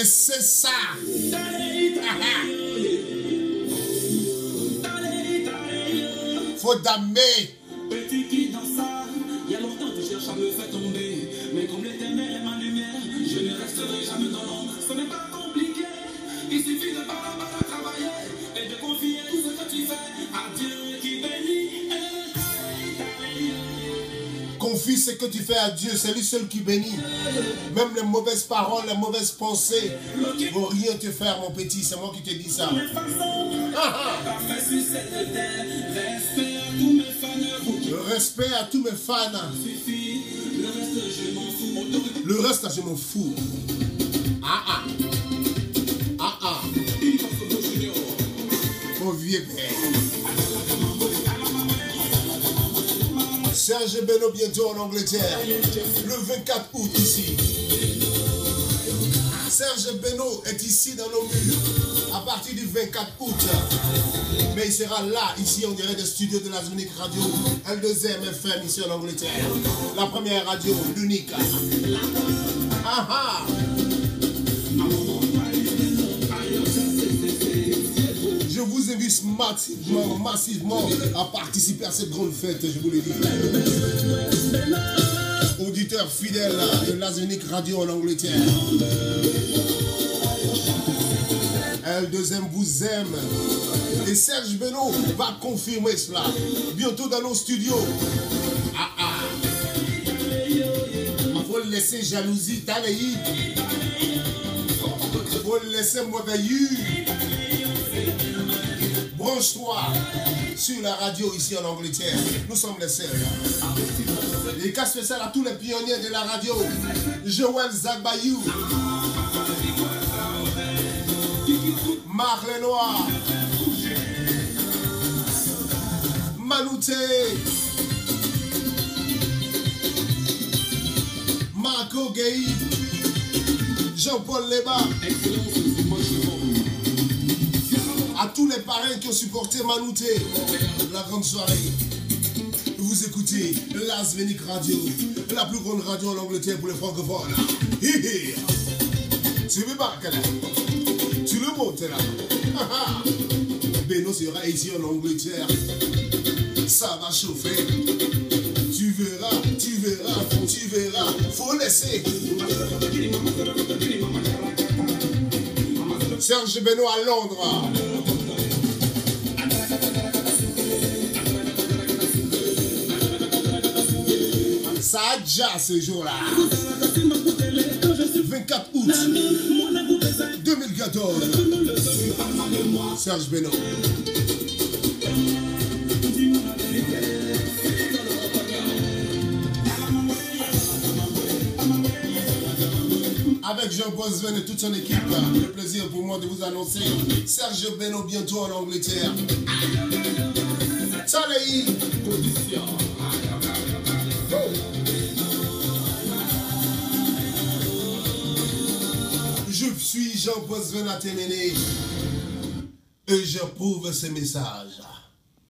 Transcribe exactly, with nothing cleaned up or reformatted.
c'est ça. Faut damer. Petit qui dans ça, il y a longtemps tu cherches à me faire tomber. Mais comme l'éternel est ma lumière, je ne resterai jamais dans l'ombre. Ce n'est pas compliqué, il suffit de pas mal travailler et de confier tout ce que tu fais à Dieu qui bénit. Confie ce que tu fais à Dieu, c'est lui seul qui bénit. Même les mauvaises paroles, les mauvaises pensées ne vont rien te faire, mon petit. C'est moi qui te dis ça. Respect à tous mes fans. Le reste, je m'en fous. Ah ah. Ah ah. Mon vieux père. Serge Beno bientôt en Angleterre. Le vingt-quatre août ici. Serge Beno est ici dans nos murs à partir du vingt-quatre août. Mais il sera là, ici, on dirait des studios de la Zonique Radio, L deux M F M ici en Angleterre. La première radio, l'unique. Ah ah. Je vous invite massivement, massivement à participer à cette grande fête, je vous le dis. Auditeurs fidèles de la Zonique Radio en Angleterre. L deux M vous aime. Et Serge Beno va confirmer cela. Bientôt dans nos studios. Ah ah. Il faut le laisser jalousie, taléi. Il faut le laisser mauvais. Branche-toi sur la radio ici en Angleterre. Nous sommes les seuls. Les cas spéciaux à tous les pionniers de la radio. Joël Zagbayou. Marc Lenoir. Manouté. Marco Gay. Jean-Paul Leba. À tous les parrains qui ont supporté Manouté, la grande soirée. Vous écoutez la Zonique Radio, la plus grande radio en Angleterre pour les francophones. Hi hi. Tu veux pas, tu le montes là. Beno sera ici en Angleterre. Ça va chauffer. Tu verras, tu verras, tu verras. Faut laisser. Serge Beno à Londres. Ça a déjà ce jour-là. vingt-quatre août deux mille quatorze. Serge Beno. Avec Jean-Paul Sven et toute son équipe, le plaisir pour moi de vous annoncer Serge Beno bientôt en Angleterre. Salut. Je suis Jean-Paul Sven à Téméné et j'approuve ces messages.